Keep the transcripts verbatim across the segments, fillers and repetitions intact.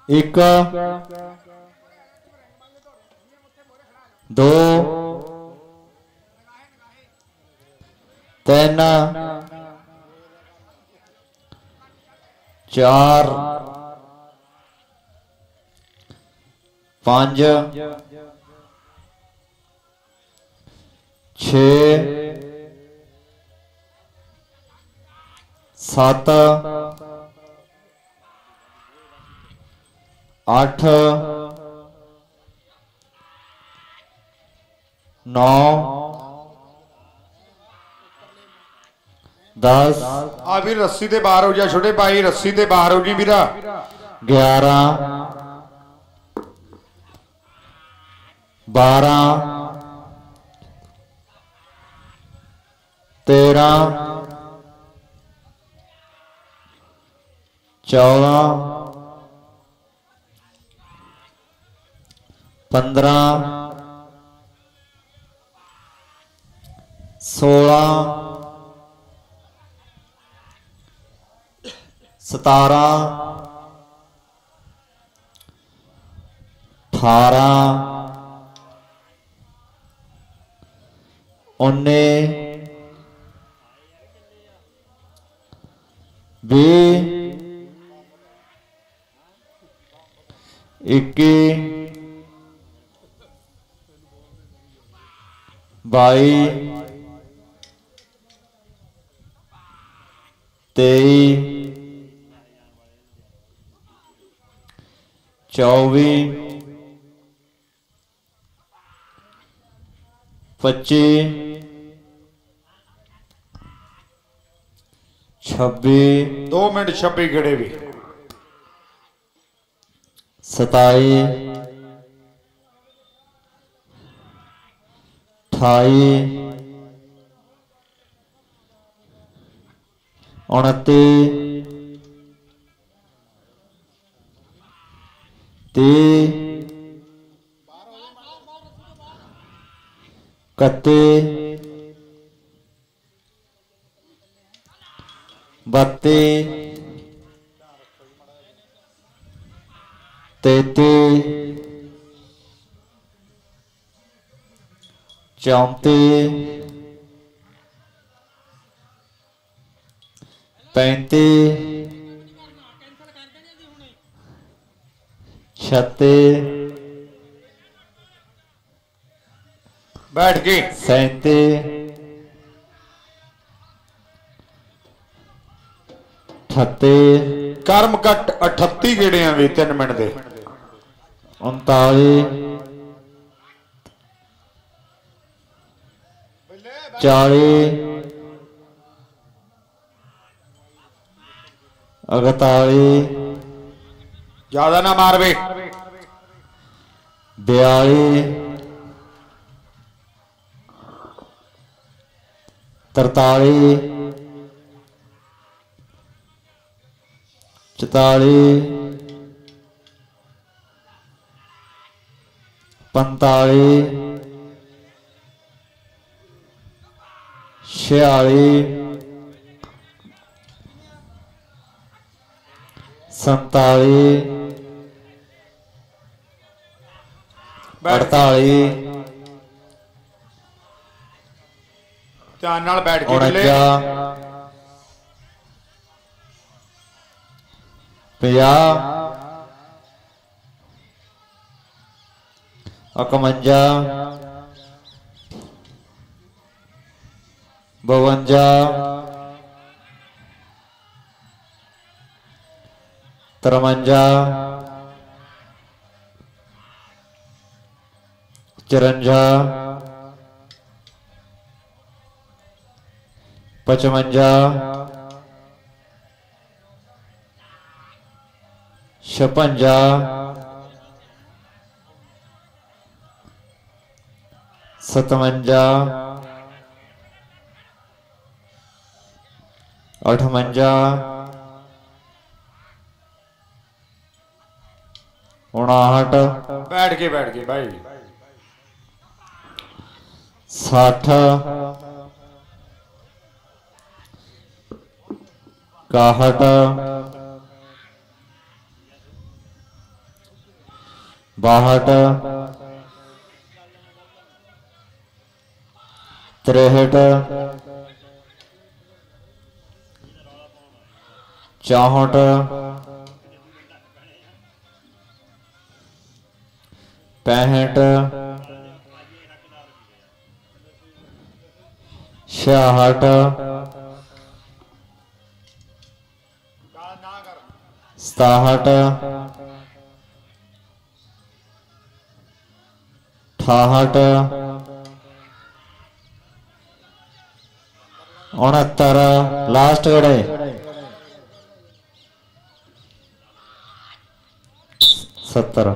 एक दो तीन चार पांच छे सात आठ नौ दस आ भी रस्सी ते बाहर हो जा छोटे भाई रस्सी ते बाहर हो जी वीरा ग्यारह बारह तेरह चौदह पंद्रह सोलह सतारह अठारह उन्नीस बीस इक्कीस बाईस तेईस चौबीस पच्चीस छब्बीस दो मिनट छब्बीस खड़े भी सताईस अठाईस उनतीस तीस इकतीस बत्तीस तैतीस चौंतीस पैंतीस छत्तीस बैठ के सैंतीस अठत्तीस कर्म कट अठत्ती गेड़े हैं भी तीन मिनट दे उनतालीस चालीस अड़तालीस ज्यादा ना मार बे बयालीस तरतालीस चौतालीस पैंतालीस छियालीस सैंतालीस अड़तालीस ध्यान नाल बैठ के उनचा पचास इकवंजा बवंजा तिरवंजा चुरंजा पचवंजा छप्पंजा सतवंजा अठवंजा उनाहठ बैठ के बैठ के भाई साठ काहठ बाहठ तिरहठ चौहठ पैंसठ छियाहठ सताहठ अठाहठ उनहत्तर लास्ट गड़े सत्तर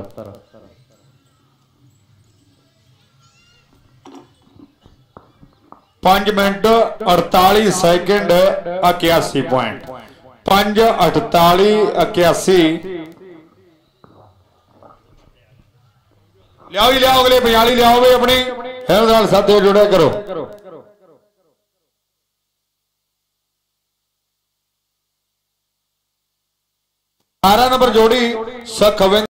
पांच मिनट अड़ताली सैकेंड इक्यासी पॉइंट पांच अड़ताली इक्यासी लियाओ जी लियाओ अगले बयाली लियाओ भी अपनी हिरदाल साथ जुड़े करो बारह नंबर जोड़ी सखविंद